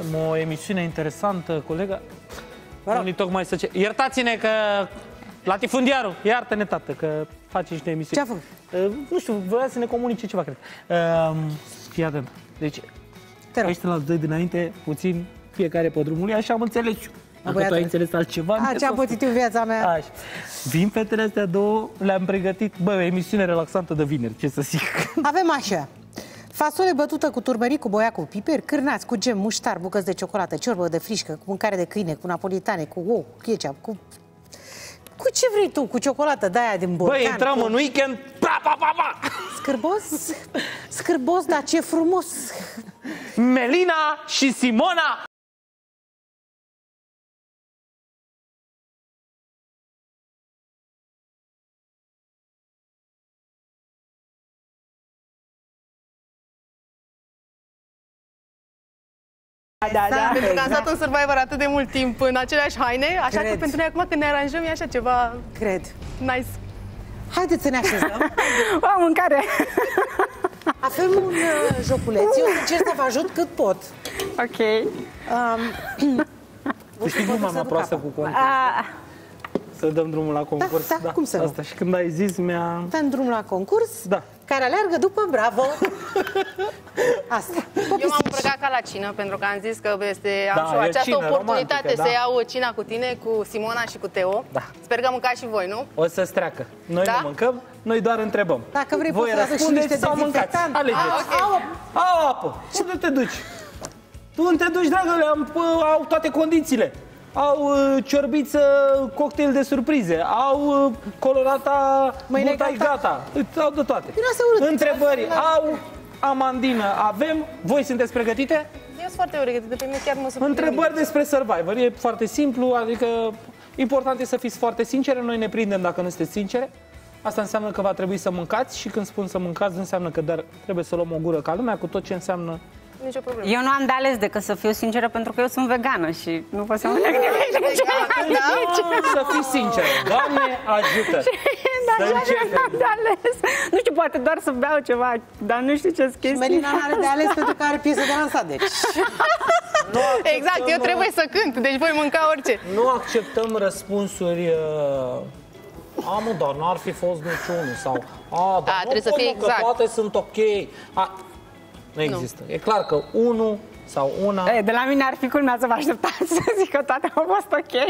o emisiune interesantă, colega. Tocmai să iertați-ne că latifundiarul, iartă-ne, tată, că face niște emisiuni. Ce a făcut? Nu știu, voia să ne comunice ceva, cred. Fii atent. Deci, ăștia la doi dinainte, puțin, fiecare pe drumul lui, așa am înțeles eu. Dacă tu ai înțeles altceva... Ce am pățit eu viața mea. Așa. Vin fetele astea două, le-am pregătit, o emisiune relaxantă de vineri, ce să zic. Avem așa. Fasole bătută cu turmeric, cu boia, cu piper, cârnați, cu gem, muștar, bucăți de ciocolată, ciorbă de frișcă, cu mâncare de câine, cu napolitane, cu ou, cu ketchup, cu ce vrei tu, cu ciocolată de-aia din borcan. Băi, intrăm în weekend, pa, pa, pa, pa! Scârbos, dar ce frumos! Melina și Simona! Da. Pentru că am stat în Survivor atât de mult timp în aceleași haine, așa că pentru noi acum când ne aranjăm e așa ceva... Cred. Nice. Haideți să ne așezăm. O mâncare. Avem un joculeț. Eu încerc să vă ajut cât pot. Ok. Știi cum am proastă cu concurs? Să dăm drumul la concurs. Da, cum să nu? Asta. Și când ai zis, dăm drumul la concurs, da, care aleargă după Bravo. Asta. Eu m-am îmbrăcat ca la cină, pentru că am zis că am și această oportunitate să iau cina cu tine, cu Simona și cu Teo. Da. Sper că mâncați și voi, nu? O să-ți treacă. Noi nu mâncăm, noi doar întrebăm. Dacă vrei, voi răspundeți sau mâncați. Alegeți. Au apă. Și unde te duci? Tu unde te duci, dragăle? Au toate condițiile. Au ciorbiță, cocktail de surprize, au colorata, butai gata, au de toate. Întrebări au, amandină avem, voi sunteți pregătite? Eu sunt foarte pregătită, pe mine chiar mă surprinde. Întrebări despre Survivor, e foarte simplu, adică important e să fiți foarte sincere, noi ne prindem dacă nu sunteți sincere. Asta înseamnă că va trebui să mâncați și când spun să mâncați, nu înseamnă că trebuie să luăm o gură ca lumea, cu tot ce înseamnă. Nicio problemă. Eu nu am de ales decât să fiu sinceră pentru că eu sunt vegană și nu pot să mănânc nimic. Să fii sinceră. Doamne, ajută! Dar nu am de ales. Nu știu, poate doar să beau ceva, dar nu știu ce chestii. Melina nu are de ales pentru că are piesă de lansat, deci. Exact, eu trebuie să cânt, deci voi mânca orice. Nu acceptăm răspunsuri... Mă, dar n-ar fi fost niciunul sau... Dar trebuie să fie exact. Toate sunt ok. Nu există. E clar că unul sau una... De la mine ar fi culmea să vă așteptați să zic că toate au fost ok.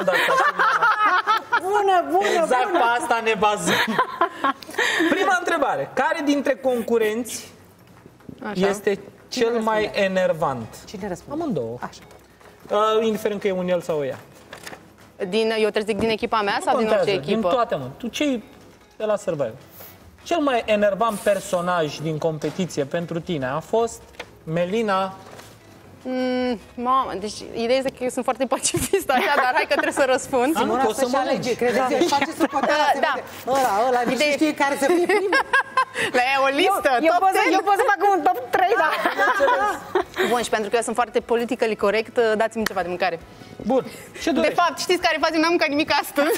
Bună! Exact pe asta ne bazăm. Prima întrebare. Care dintre concurenți este cel mai enervant? Cine răspunde? Amândouă. Indiferent că e un el sau o ea. Eu trebuie să zic din echipa mea sau din orice echipă? Din toate, mă. Tu ce de la Survivor? Cel mai enervant personaj din competiție pentru tine a fost Melina. Mamă, deci ideea este că eu sunt foarte pacifistă așa, dar hai că trebuie să răspund. Simona să-și alege, credeți, își face socoteala, se vede. Ăla, nici știe care să fie primul. O listă, eu pot să fac un top 3, da. Bun, și pentru că eu sunt foarte politically corect, dați-mi ceva de mâncare. Bun, ce dorești? De fapt, știți care faze? N-am mâncat nimic astăzi.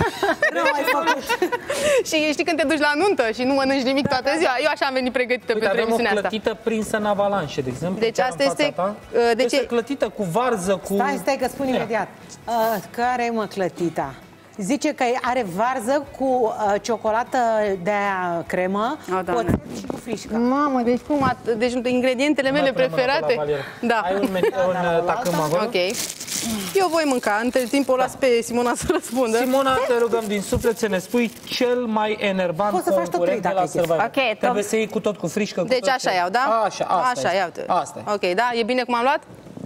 Și știi când te duci la nuntă și nu mănânci nimic toată ziua? Eu așa am venit pregătită pentru emisiunea asta. Avem o clătită prinsă în avalanșe, de exemplu. Deci asta este... Este clătită cu varză, cu... Stai că spun imediat. Care e, clătita? Zice că are varză cu ciocolată de cremă, cu oțet și cu frișcă. Mamă, deci cum? Deci ingredientele mele preferate. Da. Ai un tacâm acolo? Ok. Eu voi mânca. Între timp o las pe Simona să răspundă. Simona, te rugăm din suflet să ne spui cel mai enervant concurent de la Survivor. Trebuie să iei cu tot cu frișcă. Deci așa iau, da? Așa iau. Asta. Ok, da? E bine cum am luat?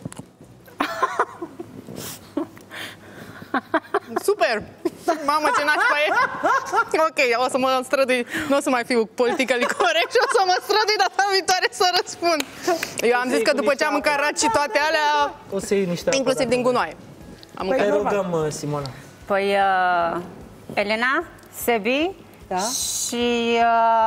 Super! Mamă, ce nașpa e! Ok, o să mă strădui. Nu o să mai fiu politically corect și o să mă strădui data viitoare să răspund. Eu am zis că după ce am mâncat raci și toate alea, o să iei niște inclusiv din gunoaie. Te rugăm, Simona. Păi, Elena, Sebi și...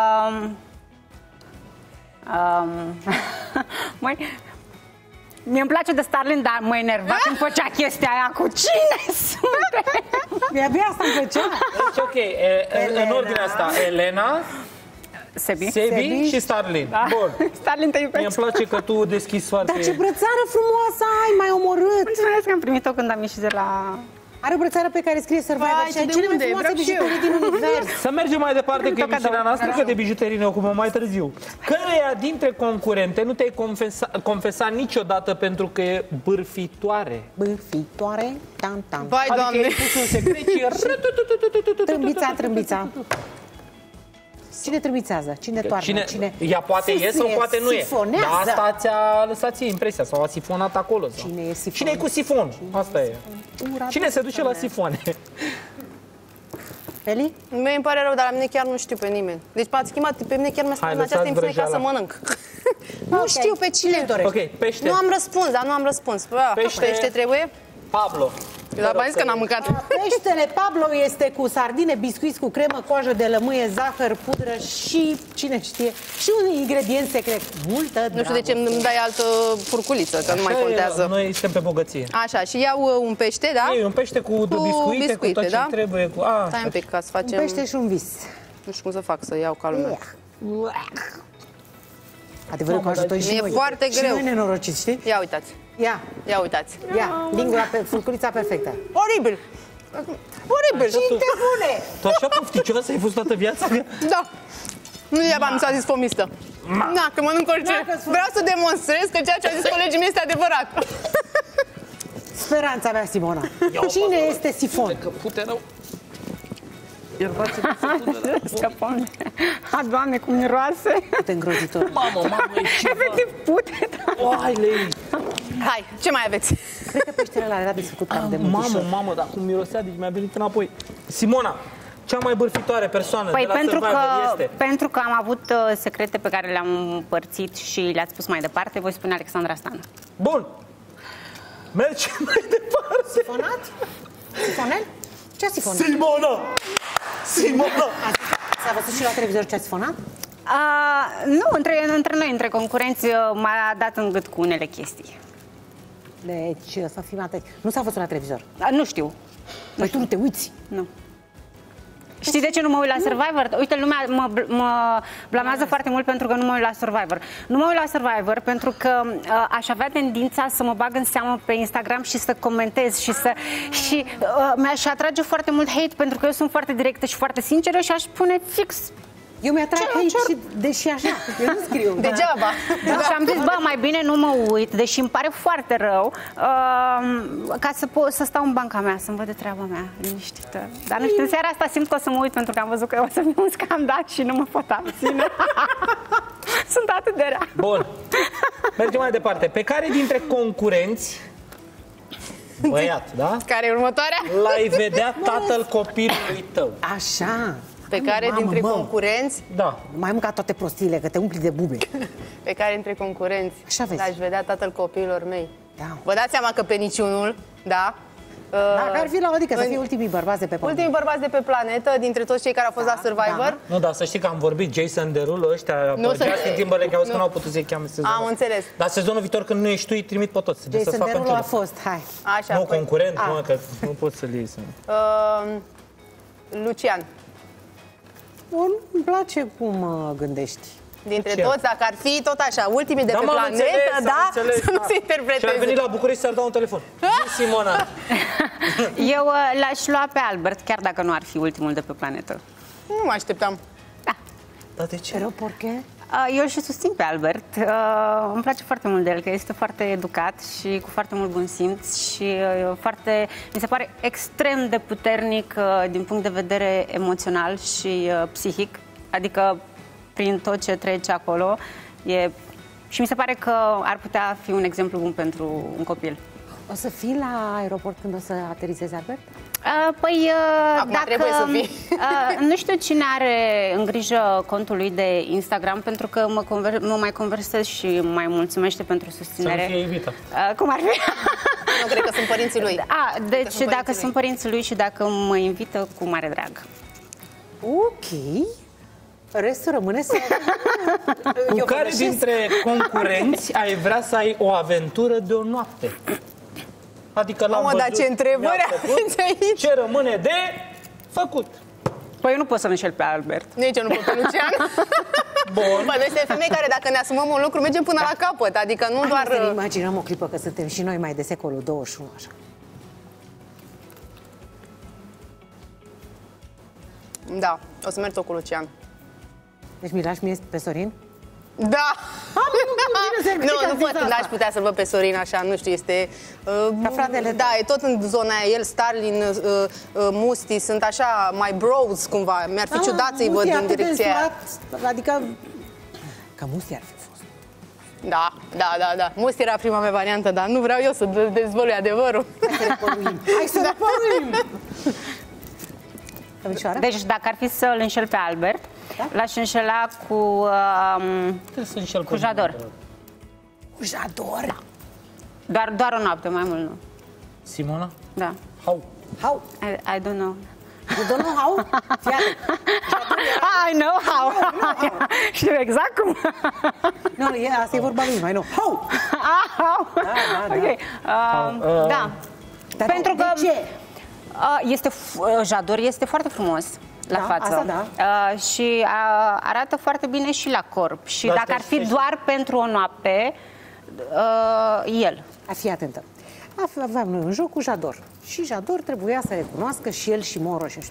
Mie-mi place de Starlin, dar mă enerva când făcea chestia aia cu cine sunt. Abia asta îmi plăcea. Deci, ok, în ordinea asta, Elena, Sebi și Starlin. Da. Bun. Starlin te Mie iubește. îmi place că tu deschizi foarte... Dar ce brățară frumoasă ai, m-ai omorât! Mulțumesc că am primit-o când am ieșit de la... Are o brățară pe care scrie Survivor Vai, și ai de cele mai unde? frumoase Vreau și eu. bijuterii din univers. Să mergem mai departe cu emisiunea noastră, că de bijuterii ne ocupăm mai târziu. Căreia dintre concurente nu te-ai confesat niciodată pentru că e bârfitoare? Bârfitoare, tam-tam. Vai, Adică Doamne! ai pus un secret și... Trâmbița, trâmbița. Cine trâmbițează? Cine toarnă? Ea poate e sau poate nu e. Sifonează. Dar asta ți-a lăsat ție impresia sau a sifonat acolo. Sau? Cine e sifon? Cine e cu sifon? Asta e. Cine se duce la sifoane? Eli? Mie îmi pare rău, dar la mine chiar nu știu pe nimeni. Deci m-ați chemat pe mine, chiar mi-a spus Hai, în această lăsați emisiune ca să vrăjeala. mănânc. Nu știu pe cine. dorești? Ok, pește. Nu am răspuns, dar nu am răspuns. Pește trebuie? Pablo. Dar v-am zis că n-am mâncat. Peștele Pablo este cu sardine, biscuiți cu cremă, coajă de lămâie, zahăr, pudră și, cine știe, și un ingredient secret. Multă Nu știu de ce îmi dai altă furculiță, că nu mai contează. Noi suntem pe bogăție. Așa, și iau un pește, da? E un pește cu biscuite, cu tot ce da? trebuie. Cu... Stai un pic ca să facem... Un pește și un vis. Nu știu cum să fac, să iau ca lumea. Adevărul că ajută și E noi. foarte Și greu. noi nenorociți, știi? Ia uitați, Ia, ia uitați. ia, lingura, furculița perfectă. Oribil! Oribil! Cinte bune! Tu așa pofticioasă ai fost toată viața? Da. Nu degeaba mi s-a zis fomistă. Na, că mănânc orice. Vreau să demonstrez că ceea ce au zis colegii mei este adevărat. Speranța mea, Simona. Cine este sifon? Că pute rău. Scăpăm. A, Doamne, cum miroase. Uite îngrozitor. Mamă, e ceva. Efectiv pute. Oailei. Hai, ce mai aveți? Cred că peștele ăla era desfăcut cam de mult. Mamă, dar cum mirosea, deci mi-a venit înapoi. Simona, cea mai bârfitoare persoană Păi de la pentru că am avut secrete pe care le-am împărțit și le-ați spus mai departe, voi spune Alexandra Stan. Bun. Mergem mai departe. Sifonat? Sifonel? Ce a sifonat? Simona! S-a văzut și la televizor ce a sifonat? Nu, între noi, între concurenți, m-a dat în gât cu unele chestii. Deci, să fim atenți. Nu s-a văzut la televizor. Nu știu. Păi tu nu te uiți. Nu. Știi de ce nu mă uit la Survivor? Uite, lumea mă blamează foarte mult pentru că nu mă uit la Survivor. Nu mă uit la Survivor pentru că aș avea tendința să mă bag în seamă pe Instagram și să comentez și mi-aș atrage foarte mult hate pentru că eu sunt foarte directă și foarte sinceră și aș pune fix. Eu mi-atrag aici și deși așa, eu nu scriu. Degeaba. Da. Și am zis, bă, mai bine nu mă uit, deși îmi pare foarte rău, ca să stau în banca mea, să-mi văd de treaba mea, liniștită. Dar nu știu, în seara asta simt că o să mă uit pentru că am văzut că o să fie un scandal și nu mă pot abține. Sunt atât de rea. Bun. Mergem mai departe. Pe care dintre concurenți, băiat, da? Care e următoarea? L-ai vedea tatăl copilului tău? Așa. Pe care dintre concurenți, Da. Mai mânca toate prostiile, că te umpli de bube. pe care dintre concurenți Așa vezi. l-aș vedea tatăl copiilor mei. Da. Vă dați seama că pe niciunul, da? Dacă ar fi la Odică să fie ultimii bărbați de pe pământ. Ultimii bărbați de pe planetă, dintre toți cei care au fost la Survivor. Nu, dar să știi că am vorbit Jason Derulo, ăștia, Justin Timberlake, au zis că n-au putut să-i cheame sezonul. Am înțeles. Dar sezonul viitor, când nu ești tu, îi trimit pe toți. Jason Derulo a fost, hai. Așa, Nu, păi. concurent, mă, că nu poți să-l iei. Lucian. Bun, îmi place cum gândești. Dintre Lucian. toți, dacă ar fi tot așa, ultimii de Da, pe mă, am planetă, înțeles, da? am înțeles, Să nu da. se Și ar interpreteze. veni la București să-ar da un telefon. Zi, Simona. Eu l-aș lua pe Albert, chiar dacă nu ar fi ultimul de pe planetă. Nu mă așteptam. Dar de ce? Pero por qué? Eu și susțin pe Albert. Îmi place foarte mult de el, că este foarte educat și cu foarte mult bun simț și mi se pare extrem de puternic din punct de vedere emoțional și psihic. Adică prin tot ce trece acolo și mi se pare că ar putea fi un exemplu bun pentru un copil. O să fii la aeroport când o să aterizezi, Albert? Păi, Acum dacă, trebuie să fii. nu știu cine are în grijă contul lui de Instagram, pentru că mă mai conversez și mai mulțumește pentru susținere. Să nu fie invitat. Cum ar fi? Nu, cred că sunt părinții lui. Deci dacă sunt părinții lui și dacă mă invită, cu mare drag. Ok. Restul rămâne să... Cu care dintre concurenți ai vrea să ai o aventură de o noapte? Adică l-am Mamă, dar văzut, ce întrebări mi-a făcut, aveți aici? ce rămâne de făcut? Păi eu nu pot să înșel pe Albert. Nici eu nu pot pe Lucian. Bun. Bă, noi suntem femei care dacă ne asumăm un lucru, mergem până la capăt, adică nu doar... Hai să ne imaginăm o clipă că suntem și noi mai de secolul 21, așa. Da, o să merg tot cu Lucian. Deci mi lași mie pe Sorin? Da! Nu pot, n-aș putea să-l văd pe Sorin așa, nu știu, este... Ca fratele. Da, e tot în zona aia, el, Starlin, Musti, sunt așa, mai bros cumva, mi-ar fi ciudat să-i văd în direcția aia. Adică, ca Musti ar fi fost. Da. Musti era prima mea variantă, dar nu vreau eu să dezvălui adevărul. Hai să răpăruim! Deci dacă ar fi să-l înșel pe Albert, l-aș înșela cu Jador. Cu Jador? Da. Doar o noapte, mai mult nu. Simona? Da. How? I don't know. You don't know how? I know how. Știu exact cum. Nu, asta e vorba lui, mai nu. How? How? Da. Ok. Da. Pentru că... De ce? Jador este foarte frumos la față. Asta da. Și arată foarte bine și la corp. Și Da, dacă ar fi doar pentru o noapte, el. Fii atentă. Aveam noi un joc cu Jador. Și Jador trebuia să recunoască, și el și Moro și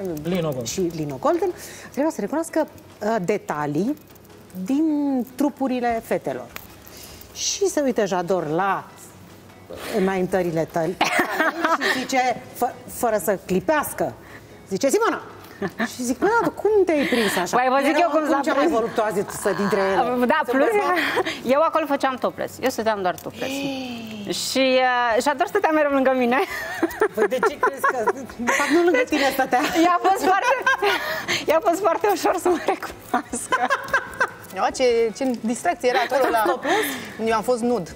Lino Golden, trebuia să recunoască detalii din trupurile fetelor. Și se uită Jador la înaintările tale și zice, fără să clipească, zice: Simona! Și zic: bă, cum te-ai prins așa? Păi, vă zic eu cum s-a cea mai voluptoasă dintre ele. Da, plus, eu acolo făceam topless. Eu stăteam doar topless. Și Jador stătea mereu lângă mine. Păi de ce crezi că... De fapt, nu lângă tine stătea. I-a fost foarte ușor să mă recunoască. Ce distracție era acolo la... Eu am fost nud.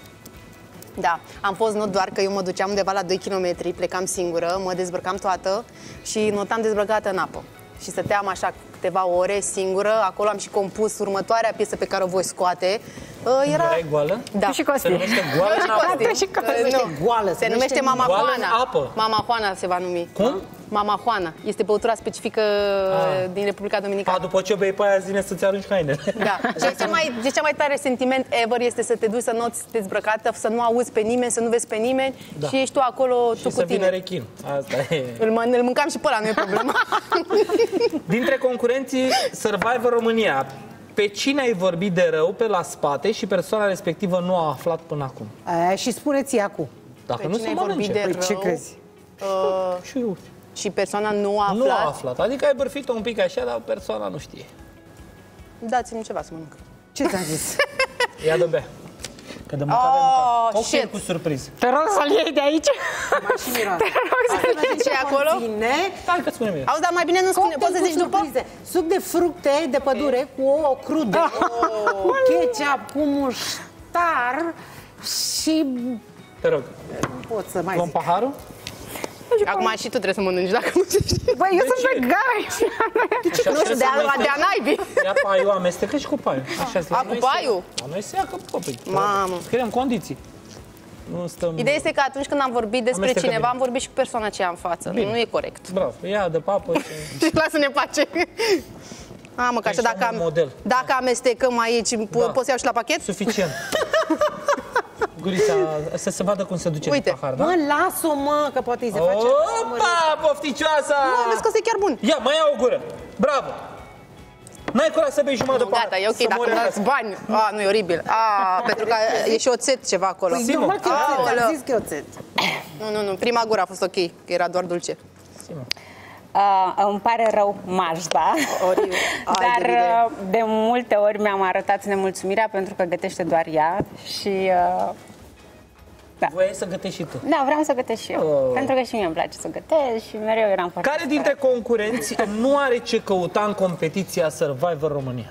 Da, am fost nud, doar că eu mă duceam undeva la 2 km, plecam singură, mă dezbrăcam toată și notam dezbrăcată în apă. Și stăteam așa câteva ore singură, acolo am și compus următoarea piesă pe care o voi scoate. Erai goală? Da. Și Costi. Se numește goală în apă. Se numește Mama Goală în Juana. apă. Mama Juana se va numi. Cum? Mama Juana. Este băutura specifică din Republica Dominicană. După ce o bei pe aia, zine să-ți arunci hainele. Da. Cea mai tare sentiment ever este să te duci să noți dezbrăcată, să nu auzi pe nimeni, să nu vezi pe nimeni și ești tu acolo, Și tu cu să vină tine. rechin. Asta e. Îl mâncam și pe ăla, nu e problema. Dintre concurenții Survivor România, pe cine ai vorbit de rău pe la spate și persoana respectivă nu a aflat până acum? Și spuneți acum. Dacă Pe nu cine se ai vorbit mănânce. de Păi ce rău? crezi? Și eu. Și persoana nu a Nu a aflat. aflat. Adică ai bărfit-o un pic așa, dar persoana nu știe. Dați-mi ceva să mănânc. Ce ți-am zis? Ia de bea. Că de mâncare ai mâncat. Cocktail shit. cu surpriză. Te rog să-l iei de aici. Și miroase. Ce e acolo? Hai că spune mie. Auzi, dar mai bine nu spune, poți să zici după? Suc de fructe de pădure cu ouă crude, cu ketchup, cu muștar și... Te rog. Nu pot să mai Vom zic. paharul? Acum și tu trebuie să mănânci, dacă nu știi. Băi, eu sunt vegan. Nu știu, de-a naibii. Ia paiul, amestecă și cu paiul. Așa se Cu paiul? La noi se ia că copii. Mamă. Scriem condiții. Nu stăm... Ideea este că atunci când am vorbit despre Amestecă cineva, bine. am vorbit și cu persoana aceea în față. Bine. Nu e corect. Bravo, ia de papă și... Și lasă-ne pace. Mamă, că așa Ești un model. dacă amestecăm aici, pot să iau și la pachet? Suficient. Gurița, să se vadă cum se duce Uite. în pahar, da? Mă, las-o, mă, că poate îi se face... Opa, pofticioasa! Nu, vezi că ăsta e chiar bun. Ia, mai ia o gură. Bravo! N-ai curaj să bei jumătate de pahar. Gata, e ok, să dacă mori îmi dați acasă. bani. Nu, e oribil. Pentru că e și oțet ceva acolo. Păi, Simon. normal că e oțet, Aoleu. am zis că e oțet. Nu, prima gură a fost ok, că era doar dulce. Simon. Îmi pare rău, Majda, Oribil. Ai de dar idee. de multe ori mi-am arătat nemulțumirea pentru că gătește doar ea și Voiai să gătești și tu. da, vreau să gătesc și eu, pentru că și mie îmi place să gătesc și mereu eram foarte Care dintre concurenți nu are ce căuta în competiția Survivor România?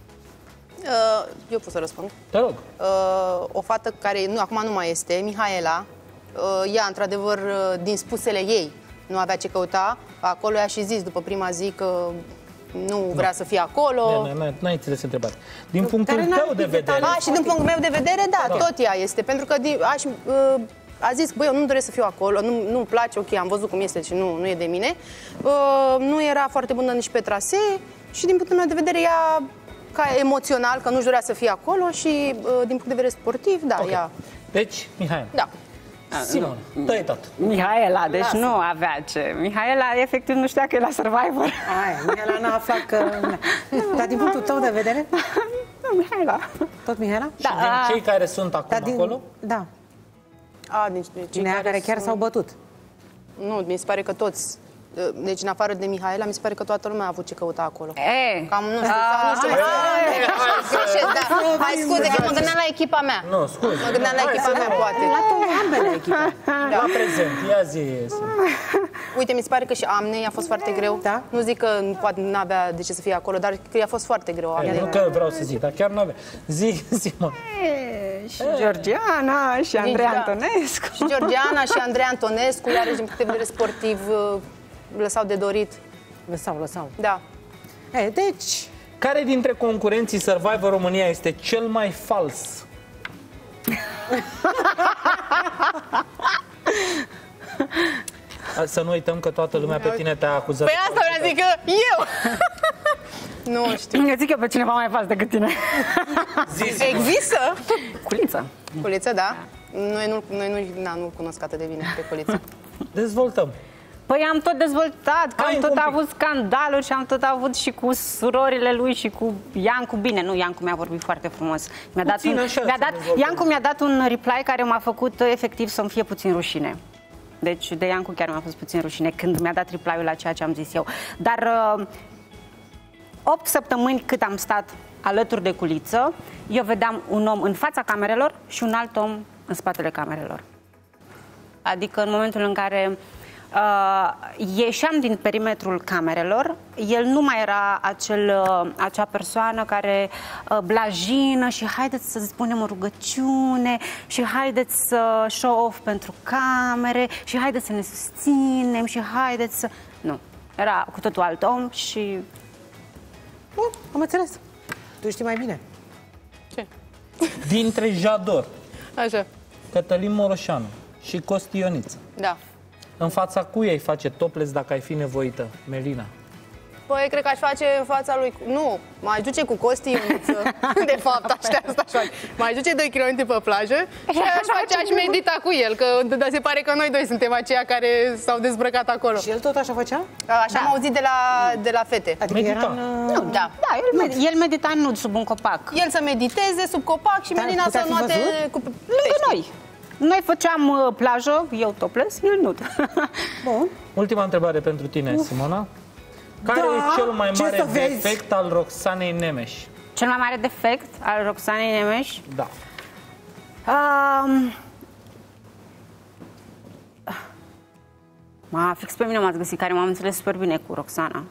Eu pot să răspund. Te rog. O fată care acum nu mai este, Mihaela, ea, într-adevăr, din spusele ei, nu avea ce căuta. Acolo ea și zis, după prima zi, că nu vrea să fie acolo. N-ai înțeles întrebarea. Din punctul Care n-ar tău fi de vedere... detalii? Și din punctul meu de vedere, da, tot ea este. Pentru că a zis, băi, eu nu doresc să fiu acolo, nu-mi place, ok, am văzut cum este și nu e de mine. Nu era foarte bună nici pe trasee și din punctul meu de vedere ea ca emoțional, că nu-și dorea să fie acolo și din punct de vedere sportiv, da, Okay. ea... Deci, Mihai. Da. Simona, dă-i tot. Mihaela, deci nu avea ce. Mihaela, efectiv, nu știa că e la Survivor. Aia, Mihaela n-a aflat că... Dar din punctul tău de vedere? Mihaela. Tot Mihaela? Și din cei care sunt acum acolo? Da. Deci, Cei care chiar s-au bătut. Nu, mi se pare că toți. Deci, în afară de Mihaela, mi se pare că toată lumea a avut ce căuta acolo. Cam, nu știu, greșesc, da. Hai, scuze, că mă gândeam la echipa mea. Nu, scuze. Mă gândeam la echipa mea, poate. La ambele echipe. La prezent, ia zi. Uite, mi se pare că și Amnei a fost foarte greu. Da? Nu zic că poate n-avea de ce să fie acolo, dar că i-a fost foarte greu. Nu că vreau să zic, dar chiar nu avea. Zi, Simona. Și Georgiana, și Andrei Antonescu. Și Georgiana și Andrei Antonescu, iarăși din punct de vedere sportiv, lăsau de dorit. Lăsau. Da. Deci... Care dintre concurenții Survivor România este cel mai fals? Să nu uităm că toată lumea pe tine te-a acuzat. Păi asta vreau să zic că eu! Nu știu. Eu zic eu pe cineva mai fals decât tine. Există? Culiță. Culiță, da. Noi nu cunosc atât de bine pe Culiță. Dezvoltăm. Păi am tot dezvoltat, că am tot avut scandaluri și am tot avut și cu surorile lui și cu Iancu. Bine, nu, Iancu mi-a vorbit foarte frumos. Iancu mi-a dat un reply care m-a făcut efectiv să-mi fie puțin rușine. Deci de Iancu chiar mi-a fost puțin rușine când mi-a dat reply-ul la ceea ce am zis eu. Dar 8 săptămâni cât am stat alături de Culiță, eu vedeam un om în fața camerelor și un alt om în spatele camerelor. Adică în momentul în care ieșeam din perimetrul camerelor, el nu mai era acea persoană care blajină și haideți să spunem o rugăciune și haideți să show off pentru camere și haideți să ne susținem și haideți să... Nu, era cu totul alt om și... Bun, am înțeles. Tu știi mai bine. Ce? Dintre Jador, Așa. Cătălin Moroșanu și Costi Ioniță, Da. în fața cui ai face topless dacă ai fi nevoită, Melina? Păi, cred că aș face în fața lui... Nu, m-aș duce cu Costi Ioniță. De fapt, asta aș face. M-aș duce 2 km pe plajă și aș medita cu el, că se pare că noi doi suntem aceia care s-au dezbrăcat acolo. Și el tot așa făcea? Așa am auzit de la fete. Adică era Nu, da. el medita nud sub un copac. El să mediteze sub copac și Melina să noate cu lângă noi. Noi făceam plajă, eu topless, el nud. Bun. Ultima întrebare pentru tine, Simona. Care e cel mai mare defect al Roxanei Nemeș? Cel mai mare defect al Roxanei Nemeș? Da. Fix pe mine m-ați găsit, care m-am înțeles super bine cu Roxana.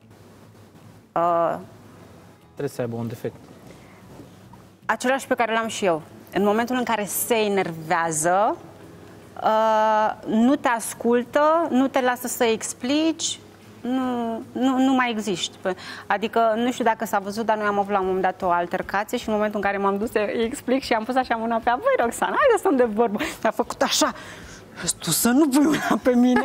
Trebuie să aibă un defect. Același pe care l-am și eu. În momentul în care se enervează, nu te ascultă, nu te lasă să explici, nu mai existi. Adică, nu știu dacă s-a văzut, dar noi am avut la un moment dat o altercație și în momentul în care m-am dus să explic și am pus așa mâna pe ea, băi, Roxana, hai să stăm de vorbă. Mi-a făcut așa, tu să nu pui mâna pe mine.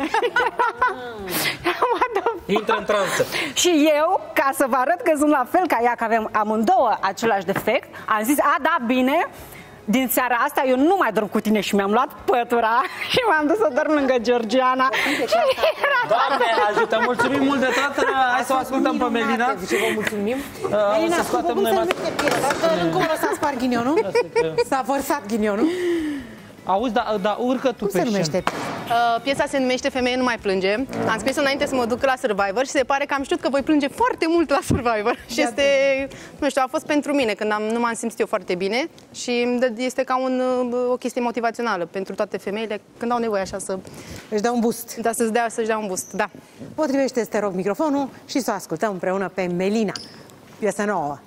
Intră în transă. Și eu, ca să vă arăt că sunt la fel ca ea, că avem amândouă același defect, am zis, da, bine, din seara asta eu nu mai dorm cu tine și mi-am luat pătura și m-am dus să dorm lângă Georgiana. Doamne, ajută! Mulțumim mult de tot! Hai să o ascultăm pe Melina. Ce vă mulțumim. Melina, cum se numește piesa? Încă unul s-a spart ghinionul? S-a vărsat ghinionul? Auzi, dar urcă tu pe scenă. Piesa se numește Femeie nu mai plânge. Am scris-o înainte să mă duc la Survivor și se pare că am știut că voi plânge foarte mult la Survivor. Și este, nu știu, a fost pentru mine când nu m-am simțit eu foarte bine și este ca o chestie motivațională pentru toate femeile când au nevoie așa să... Își dea un boost. Da, să-și dea un boost, da. Potrivește, te rog, microfonul și să o ascultăm împreună pe Melina. Piesă nouă.